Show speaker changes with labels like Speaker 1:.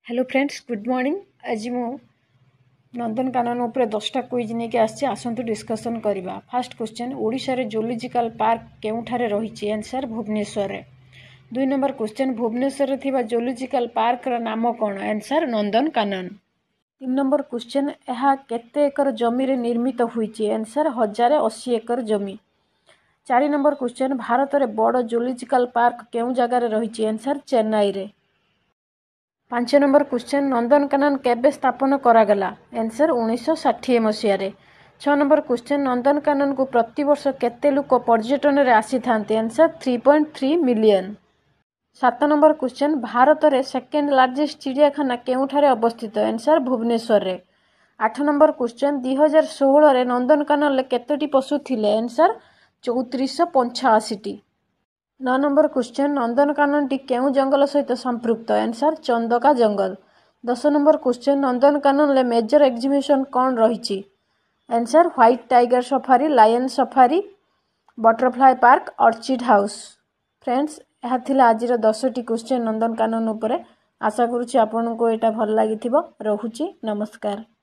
Speaker 1: Hello friends good morning. आज मु नंदनकानन उपरे 10टा क्विज नहीं आसी आसतु डिस्कसन करवा। फर्स्ट क्वेश्चन, ओडिशा रे जूलॉजिकल पार्क केउठारे रही? आंसर भुवनेश्वर रे। 2 नंबर क्वेश्चन, भुवनेश्वर रे थिबा जूलॉजिकल पार्क रा नाम कोन? आंसर नंदनकानन। 3 नंबर क्वेश्चन, यह केते एकर जमी रे निर्मित होईची? आंसर 1080 एकर जमी। 4 नंबर क्वेश्चन, भारत रे बड़ जूलॉजिकल पार्क केउ जगह रे रही? आंसर चेन्नई रे। 5 नंबर क्वेश्चन, नंदनकानन केबे स्थापन करागला? आंसर 1960 मसीह रे। 6 नंबर क्वेश्चन, नंदनकानन को प्रतिवर्ष केते लोक पर्यटन रे आसी थांते? Answer 3.3 million. 7 number question, Bharat रे सेकेंड लार्जेस्ट चिड़ियाखाना केउठारे अवस्थित? आंसर भुवनेश्वर रे। 8 नंबर क्वेश्चन, 2016 रे नंदनकानन ले केतोटी पशु थिले? आंसर 3485 टी। 9 नंबर क्वेश्चन, नंदनकानन टी केउ जंगल सहित संपृक्त? आंसर चंदका जंगल। 10 नंबर क्वेश्चन, नंदनकानन ले मेजर एग्जिबिशन कौन रही? Answer white tiger safari, lion safari, butterfly park, orchid house. Friends, यह थिला आज 10टी क्वेश्चन नंदनकानन उपरे। आशा करूछि आपन को एटा भल लागिथिबो। रहुछि, नमस्कार।